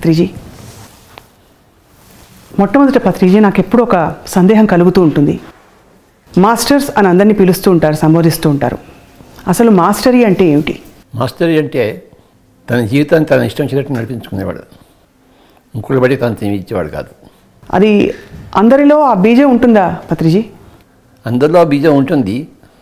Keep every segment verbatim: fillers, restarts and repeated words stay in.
పత్రిజీ, మొట్టమొదట పత్రిజీ నాకు ఎప్పుడూ ఒక సందేహం కలుగుతూ ఉంటుంది. మాస్టర్స్ అని అందరినీ పిలుస్తూ ఉంటారు, సంబోధిస్తూ ఉంటారు. అసలు మాస్టరీ అంటే ఏమిటి? మాస్టరీ అంటే తన జీవితాన్ని తన ఇష్టం వచ్చినట్టు నడిపించుకునేవాడు, ఇంకోటి బట్టి తను ఇచ్చేవాడు కాదు. అది అందరిలో ఆ బీజం ఉంటుందా పత్రిజీ? అందరిలో ఆ బీజం ఉంటుంది,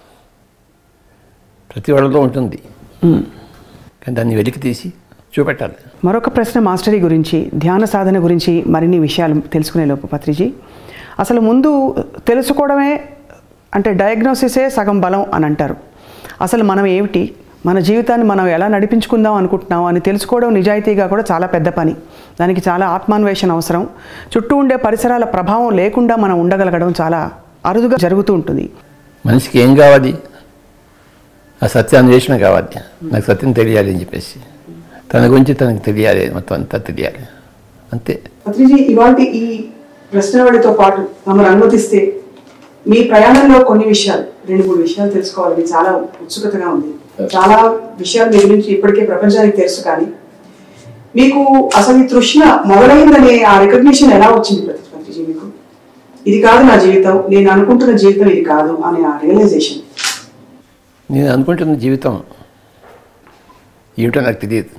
ప్రతి వాళ్ళలో ఉంటుంది, కానీ దాన్ని వెలికి తీసి చూపెట్టాలి. మరొక ప్రశ్న మాస్టరీ గురించి, ధ్యాన సాధన గురించి మరిన్ని విషయాలు తెలుసుకునే లోపు పత్రిజీ, అసలు ముందు తెలుసుకోవడమే అంటే డయాగ్నోసిసే సగం బలం అని అంటారు. అసలు మనం ఏమిటి, మన జీవితాన్ని మనం ఎలా నడిపించుకుందాం అనుకుంటున్నాం అని తెలుసుకోవడం నిజాయితీగా కూడా చాలా పెద్ద పని. దానికి చాలా ఆత్మాన్వేషణ అవసరం. చుట్టూ ఉండే పరిసరాల ప్రభావం లేకుండా మనం ఉండగలగడం చాలా అరుదుగా జరుగుతూ ఉంటుంది. మనిషికి ఏం కావాలి? ఆ సత్యాన్వేషణ కావాలి. నాకు సత్యం తెలియాలి అని చెప్పేసి తన గురించి తనకు తెలియాలి, మొత్తం అంతా తెలియాలి, అంతే. పత్రిజీ, ఇవాళ ఈ ప్రశ్నవళితో పాటు తమరు అనుమతిస్తే మీ ప్రయాణంలో కొన్ని విషయాలు, రెండు మూడు విషయాలు తెలుసుకోవాలని చాలా ఉత్సుకతగా ఉంది. చాలా విషయాలు మీ గురించి ఇప్పటికే ప్రపంచానికి తెలుసు, కానీ మీకు అసలు ఈ తృష్ణ మొదలైందనే ఆ రికగ్నిషన్ ఎలా వచ్చింది పత్రిజీ మీకు? ఇది కాదు నా జీవితం, నేను అనుకుంటున్న జీవితం ఇది కాదు అనే ఆ రియలైజేషన్. నేను అనుకుంటున్న జీవితం ఏమిటో నాకు తెలియదు,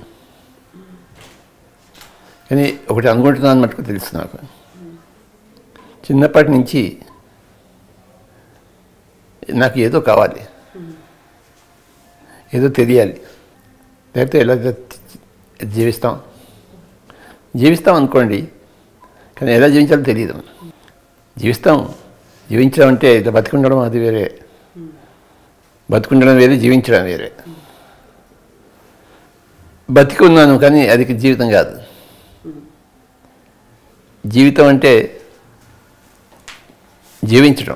కానీ ఒకటి అనుకుంటున్నాను మటుకు తెలుసు. నాకు చిన్నప్పటి నుంచి నాకు ఏదో కావాలి, ఏదో తెలియాలి, లేకపోతే ఎలా జీవిస్తాం జీవిస్తాం అనుకోండి, కానీ ఎలా జీవించాలో తెలియదు. జీవిస్తాం, జీవించడం అంటే ఇలా బతికుండడం అది వేరే, బతుకుండడం వేరే, జీవించడం వేరే. బతికి ఉన్నాను కానీ అది జీవితం కాదు. జీవితం అంటే జీవించడం.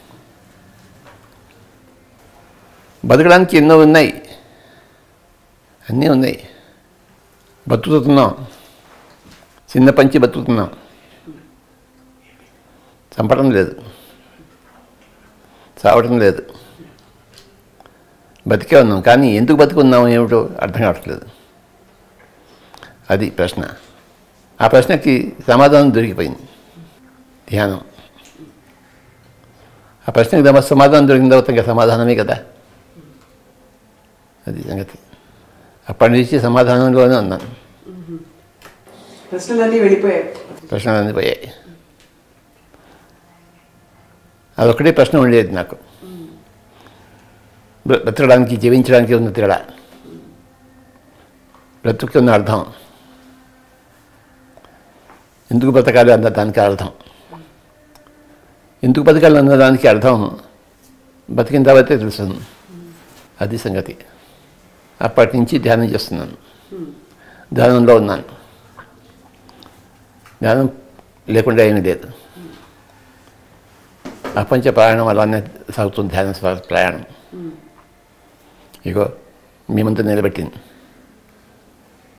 బతకడానికి ఎన్నో ఉన్నాయి, అన్నీ ఉన్నాయి. బతుకుతున్నాం, చిన్న పంచి బతుకుతున్నాం, చంపడం లేదు, చావడం లేదు, బతికే ఉన్నాం. కానీ ఎందుకు బతుకున్నాం ఏమిటో అర్థం కావట్లేదు. అది ప్రశ్న. ఆ ప్రశ్నకి సమాధానం దొరికిపోయింది ధ్యానం. ఆ ప్రశ్నకి సమాధానం దొరికిన తర్వాత ఇంకా సమాధానమే కదా, అది సంగతి. అప్పటి నుంచి సమాధానంలోనే ఉన్నాను. ప్రశ్నలన్నీ వెళ్ళిపోయాయి, ప్రశ్నలన్నీ పోయాయి. అదొక్కటే ప్రశ్న ఉండేది నాకు, బ్రతకడానికి జీవించడానికి ఉన్న తేడా, బ్రతుకు ఉన్న అర్థం, ఎందుకు బ్రతకాలి అన్న దానికి అర్థం, ఎందుకు బతకాలి అన్న దానికి అర్థం బతికిన తర్వాతే తెలుస్తుంది. అది సంగతి. అప్పటి నుంచి ధ్యానం చేస్తున్నాను, ధ్యానంలో ఉన్నాను. ధ్యానం లేకుండా ఏమీ లేదు. అపంచ ప్రయాణం అలానే సాగుతుంది, ధ్యాన ప్రయాణం. ఇగో మీ ముందు నిలబెట్టింది.